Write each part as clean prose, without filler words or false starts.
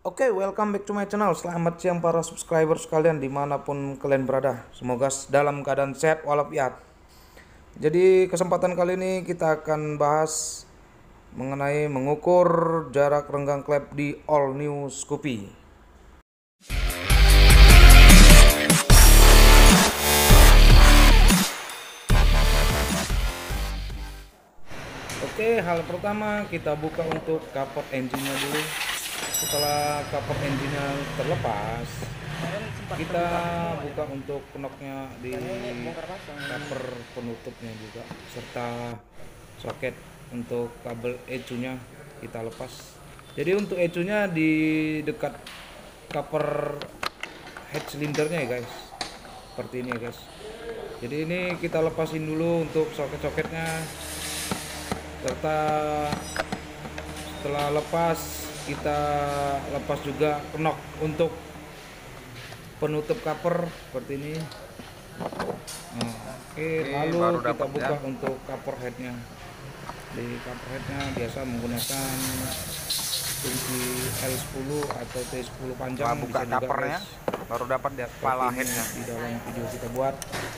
Oke, welcome back to my channel. Selamat siang para subscribers kalian dimanapun kalian berada. Semoga dalam keadaan sehat walafiat. Jadi kesempatan kali ini kita akan bahas mengenai mengukur jarak renggang klep di all new Scoopy. Oke, hal pertama kita buka untuk cover engine-nya dulu. Setelah cover engine-nya terlepas, kita buka untuk knocknya di cover penutupnya juga, serta soket untuk kabel ECU-nya kita lepas. Jadi untuk ECU-nya di dekat cover head cylindernya ya guys, seperti ini ya guys. Jadi ini kita lepasin dulu untuk soket-soketnya, serta setelah lepas kita lepas juga knock untuk penutup cover seperti ini. Oke, lalu kita buka untuk cover headnya. Di cover headnya biasa menggunakan kunci L10 atau T10 panjang. Buka covernya baru dapat dia kepala headnya. Di dalam video kita buat.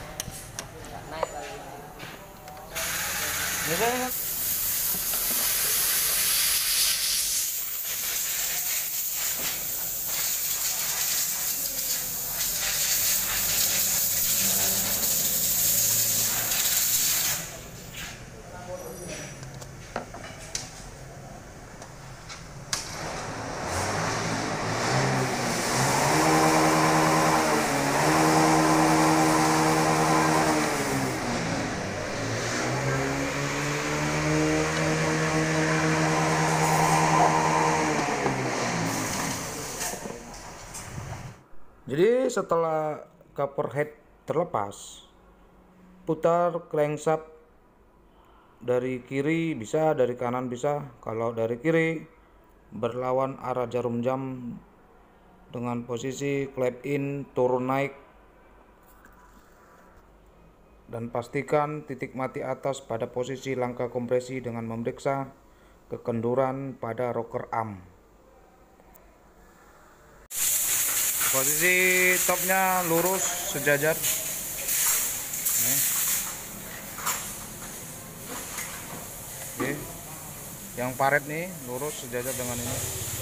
Jadi setelah cover head terlepas, putar crankshaft dari kiri bisa, dari kanan bisa. Kalau dari kiri berlawan arah jarum jam dengan posisi clap in turun naik, dan pastikan titik mati atas pada posisi langkah kompresi dengan memeriksa kekenduran pada rocker arm. Posisi topnya lurus sejajar. Oke. Yang paret nih lurus sejajar dengan ini.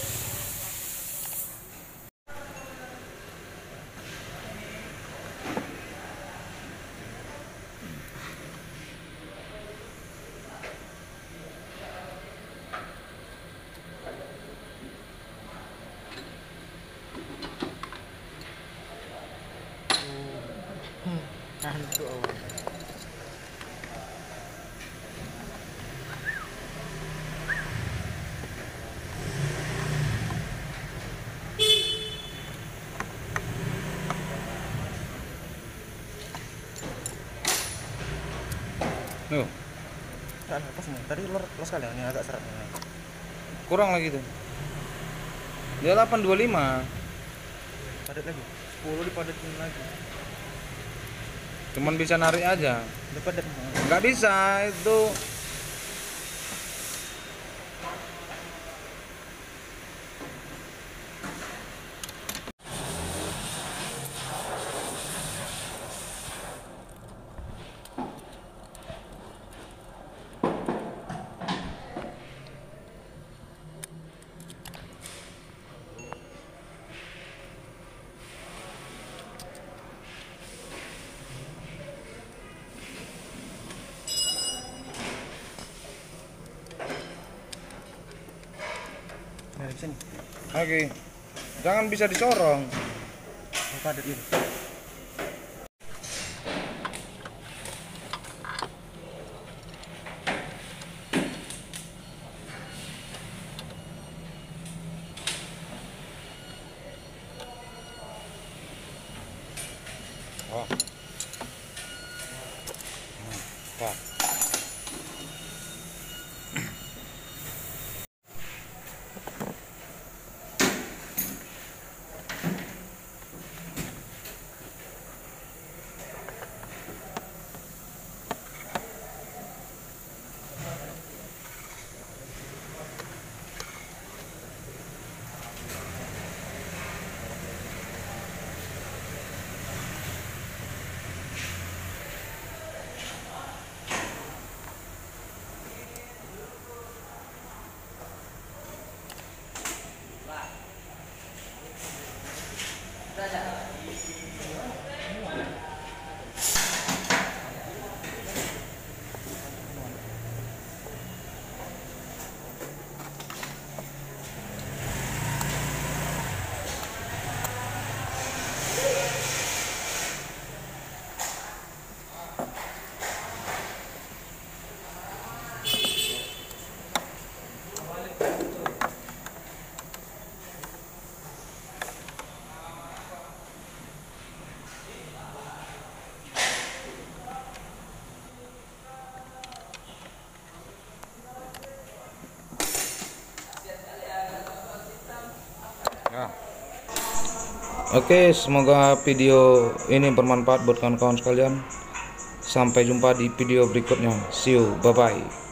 Nuh. Tadi los kali ini agak seret. Kurang lagi tuh. Dia 825. Padat lagi. 10 dipadatin lagi. Cuman bisa narik aja. Udah padat. Nggak bisa itu. Nah, di sini. Oke. Jangan bisa disorong. Padat ini. Oh. Pak. Ya. Oke, semoga video ini bermanfaat buat kawan-kawan sekalian. Sampai jumpa di video berikutnya. See you, bye bye.